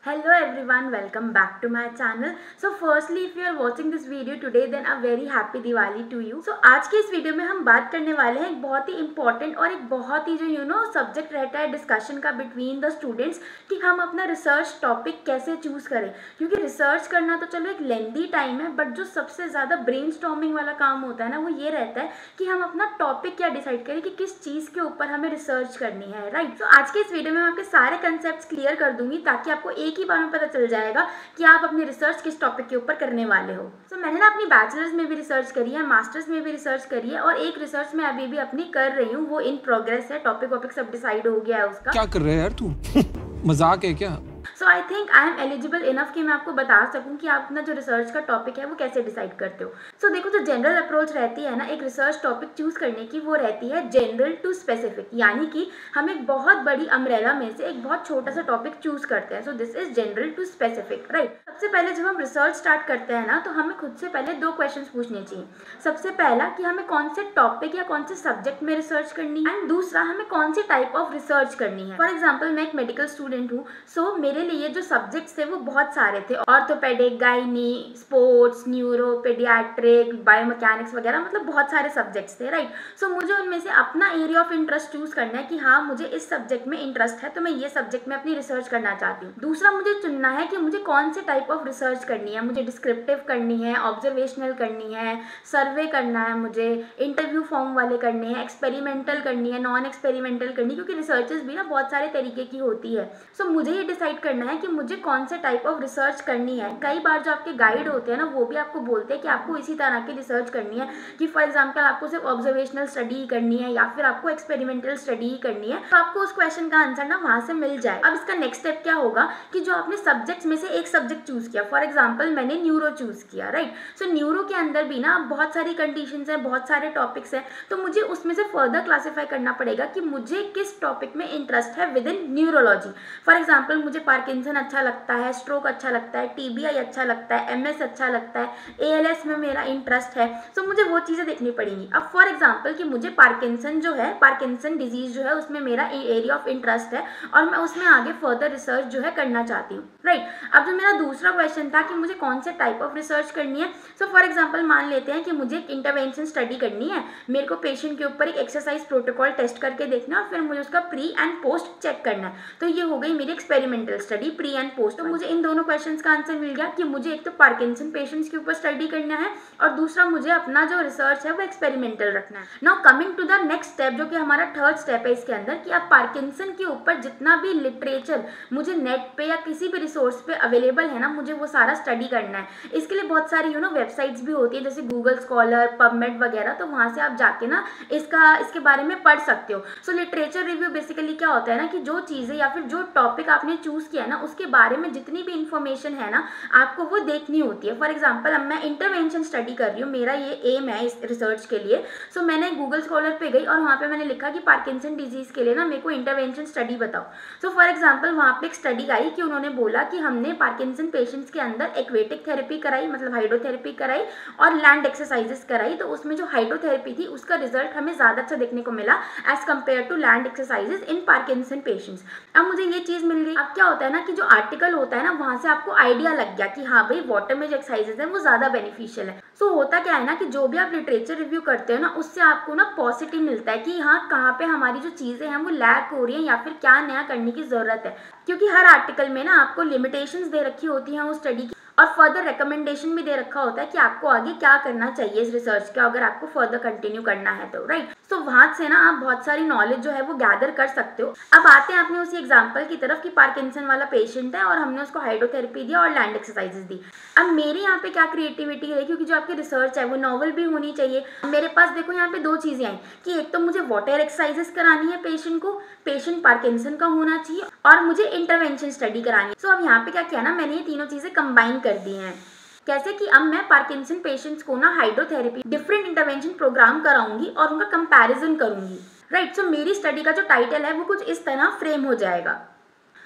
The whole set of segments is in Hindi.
Hello everyone, welcome back to my channel. So firstly, if you are watching this video today, then a very happy Diwali to you. So आज के इस वीडियो में हम बात करने वाले हैं एक बहुत ही इम्पॉर्टेंट और एक बहुत ही जो सब्जेक्ट रहता है डिस्कशन का बिटवीन द स्टूडेंट्स कि हम अपना रिसर्च टॉपिक कैसे चूज़ करें। क्योंकि रिसर्च करना तो चलो एक लेंदी टाइम है, बट जो सबसे ज़्यादा ब्रेनस्टॉर्मिंग वाला काम होता है ना, वो ये रहता है कि हम अपना टॉपिक क्या डिसाइड करें कि किस चीज़ के ऊपर हमें रिसर्च करनी है, राइट। तो आज के इस वीडियो में मैं आपके सारे कंसेप्ट क्लियर कर दूंगी ताकि आपको एक ही बार में पता चल जाएगा कि आप अपनी रिसर्च किस टॉपिक के ऊपर करने वाले हो। तो मैंने ना अपनी बैचलर्स में भी रिसर्च करी है, मास्टर्स में भी रिसर्च करी है, और एक रिसर्च में अभी भी अपनी कर रही हूँ, वो इन प्रोग्रेस है। टॉपिक सब डिसाइड हो गया है उसका। क्या कर रहे हैं यार तू? मजाक है क्या? So I think I am eligible enough कि मैं आपको बता सकूं कि आप अपना जो रिसर्च का टॉपिक है वो कैसे डिसाइड करते हो। सो देखो, जो जनरल अप्रोच रहती है ना एक रिसर्च टॉपिक चूज करने की, वो रहती है जनरल टू स्पेसिफिक, यानी कि हम एक बहुत बड़ी अम्ब्रेला में से एक बहुत छोटा सा टॉपिक चूज करते हैं। So this is general to specific, right. सबसे पहले जब हम रिसर्च स्टार्ट करते हैं ना, तो हमें खुद से पहले दो क्वेश्चंस पूछने चाहिए। सबसे पहला कि हमें कौन से टॉपिक या कौन से सब्जेक्ट में रिसर्च करनी है, एंड दूसरा हमें कौन सी टाइप ऑफ रिसर्च करनी है। फॉर एग्जाम्पल, मैं एक मेडिकल स्टूडेंट हूँ, सो मेरे लिए जो सब्जेक्ट्स थे वो बहुत सारे थे। Orthopaedic, gynae, sports, neuro, paediatric, biomechanics वगैरह, मतलब बहुत सारे सब्जेक्ट्स थे, राइट। सो मुझे उनमें से अपना एरिया ऑफ इंटरेस्ट चूज करना है कि हाँ, मुझे इस सब्जेक्ट में इंटरेस्ट है, तो मैं ये सब्जेक्ट में अपनी रिसर्च करना चाहती हूँ। दूसरा, मुझे चुनना है कि मुझे कौन से टाइप ऑफ रिसर्च करनी है। मुझे डिस्क्रिप्टिव करनी है, ऑब्जर्वेशनल करनी है, सर्वे करना है, मुझे इंटरव्यू फॉर्म वाले करने हैं, एक्सपेरिमेंटल करनी है, नॉन एक्सपेरिमेंटल करनी है, क्योंकि रिसर्चेस भी ना बहुत सारे तरीके की होती है। सो मुझे ये डिसाइड करना है कि मुझे कौन से टाइप ऑफ रिसर्च करनी है। कई बार जो आपके गाइड होते हैं ना, वो भी आपको बोलते हैं कि आपको इसी तरह की रिसर्च करनी है, कि फॉर एग्जांपल आपको सिर्फ ऑब्जर्वेशनल स्टडी करनी है या फिर आपको एक्सपेरिमेंटल स्टडी करनी है, तो आपको उस क्वेश्चन का आंसर ना वहां से मिल जाए। अब इसका नेक्स्ट स्टेप क्या होगा कि जो आपने सब्जेक्ट्स में से एक सब्जेक्ट चूज किया, फॉर एग्जाम्पल मैंने न्यूरो चूज किया, राइट। सो न्यूरो के अंदर भी ना बहुत सारी कंडीशंस है, बहुत सारे टॉपिक्स हैं, तो मुझे उसमें से फर्दर क्लासीफाई करना पड़ेगा कि मुझे किस टॉपिक में इंटरेस्ट है within neurology. For example, मुझे पार्किंसन अच्छा लगता है, स्ट्रोक अच्छा लगता है, टीबीआई अच्छा लगता है, एमएस अच्छा लगता है, एएलएस में मेरा इंटरेस्ट है, तो मुझे वो चीज़ें देखनी पड़ेंगी। अब फॉर एग्जांपल कि मुझे पार्किंसन जो है, पार्किंसन डिजीज जो है, उसमें मेरा एरिया ऑफ इंटरेस्ट है और मैं उसमें आगे फर्दर रिसर्च जो है करना चाहती हूँ, राइट। अब जो मेरा दूसरा क्वेश्चन था कि मुझे कौन से टाइप ऑफ रिसर्च करनी है, सो फॉर एग्जाम्पल मान लेते हैं कि मुझे एक इंटरवेंशन स्टडी करनी है, मेरे को पेशेंट के ऊपर एक एक्सरसाइज प्रोटोकॉल टेस्ट करके देखना है और फिर मुझे उसका प्री एंड पोस्ट चेक करना है, तो ये हो गई मेरी experimental study, pre and post. तो मुझे इन दोनों क्वेश्चंस का आंसर मिल गया कि मुझे एक तो पार्किंसन पेशेंट्स के ऊपर स्टडी करना है और दूसरा मुझे अपना जो रिसर्च है वो एक्सपेरिमेंटल रखना है। Now coming to the next step, जो कि हमारा थर्ड स्टेप है इसके अंदर, कि अब पार्किंसन के ऊपर जितना भी लिटरेचर मुझे नेट पे या किसी भी रिसोर्स पे अवेलेबल है ना, मुझे वो सारा स्टडी करना है। इसके लिए बहुत सारी वेबसाइट्स भी होती है, जैसे गूगल स्कॉलर, पबमेड वगैरह, तो वहाँ से आप जाके ना इसके बारे में पढ़ सकते हो। सो लिटरेचर रिव्यू बेसिकली क्या होता है ना, कि जो चीज़ें या फिर जो टॉपिक आपने चूज किया ना, उसके बारे में जितनी भी इंफॉर्मेशन है ना, आपको वो देखनी होती है। फॉर एग्जांपल, अब मैं इंटरवेंशन स्टडी कर रही हूँ, मेरा ये एम है इस रिसर्च के लिए। सो मैंने गूगल स्कॉलर पे गई और वहाँ पे मैंने लिखा कि पार्किंसन डिजीज के लिए ना मेरे को इंटरवेंशन स्टडी बताओ। सो फॉर एग्जांपल, वहाँ पे एक स्टडी आई कि उन्होंने बोला कि हमने पार्किंसन पेशेंट्स के अंदर एक्वेटिक थेरेपी कराई, मतलब हाइड्रोथेरेपी कराई, और लैंड एक्सरसाइजेस कराई। तो उसमें जो हाइड्रोथेरेपी थी उसका रिजल्ट हमें ज़्यादा अच्छा देखने को मिला as compared to land exercises in Parkinson patients. अब मुझे ये चीज़ मिल गई। अब क्या होता है ना कि जो आर्टिकल होता है ना, वहाँ से आपको आइडिया लग गया कि हाँ भाई, वाटर में जो एक्सरसाइजेस हैं वो ज़्यादा बेनिफिशियल है। सो होता क्या है ना कि जो भी आप लिटरेचर रिव्यू करते हो ना, उससे आपको ना पॉजिटिव मिलता है कि हाँ, कहाँ पे हमारी जो चीज़ें हैं वो लैक हो रही हैं या फिर क्या नया करने की ज़रूरत है। क्योंकि हर आर्टिकल में ना आपको लिमिटेशंस दे रखी होती हैं उस स्टडी की, और फर्दर रिकमेंडेशन भी दे रखा होता है कि आपको आगे क्या करना चाहिए इस रिसर्च का, अगर आपको फर्दर कंटिन्यू करना है तो, राइट। तो वहां से ना आप बहुत सारी नॉलेज जो है वो गैदर कर सकते हो। अब आते हैं अपने उसी एग्जांपल की तरफ कि पार्किंसन वाला पेशेंट है और हमने उसको हाइड्रोथेरेपी दिया और लैंड एक्सरसाइजेस दी। अब मेरे यहाँ पे क्या क्रिएटिविटी है, क्योंकि जो आपकी रिसर्च है वो नॉवल भी होनी चाहिए। मेरे पास देखो यहाँ पे दो चीजें आई कि एक तो मुझे वाटर एक्सरसाइजेस करानी है पेशेंट को, पेशेंट पार्किंसन का होना चाहिए, और मुझे इंटरवेंशन स्टडी करानी है। सो अब यहाँ पे क्या किया ना, मैंने ये तीनों चीजें कंबाइन कर दी हैं। कैसे कि अब मैं पार्किंसन पेशेंट्स को ना हाइड्रोथेरेपी, डिफरेंट इंटरवेंशन प्रोग्राम कराऊंगी और उनका कंपैरिजन करूंगी, राइट। सो मेरी स्टडी का जो टाइटल है वो कुछ इस तरह फ्रेम हो जाएगा।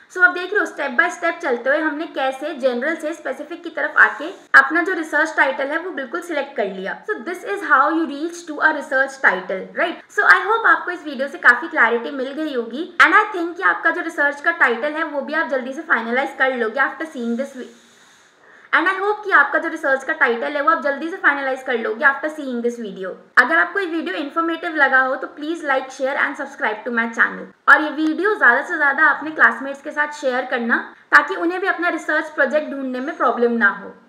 सो अब देख रहे हो स्टेप बाय स्टेप चलते हुए हमने कैसे जनरल से स्पेसिफिक की तरफ आके अपना जो रिसर्च टाइटल है वो बिल्कुल सिलेक्ट कर लिया। So this is how you reach to a research title, right. So I hope आपको इस वीडियो से काफी क्लैरिटी मिल गई होगी एंड आई थिंक कि आपका जो रिसर्च का टाइटल है वो भी आप जल्दी से फाइनलाइज कर लोगे after seeing this and I hope कि आपका जो रिसर्च का टाइटल है वो आप जल्दी से फाइनलाइज कर लोगे आफ्टर सीइंग दिस वीडियो। अगर आपको ये वीडियो इन्फॉर्मेटिव लगा हो तो please like share and subscribe to my channel और ये वीडियो ज्यादा से ज्यादा अपने क्लासमेट्स के साथ शेयर करना ताकि उन्हें भी अपना रिसर्च प्रोजेक्ट ढूंढने में प्रॉब्लम ना हो।